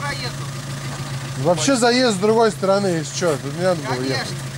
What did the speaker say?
проеду. Вообще заезд с другой стороны, если что, тут не надо было ехать.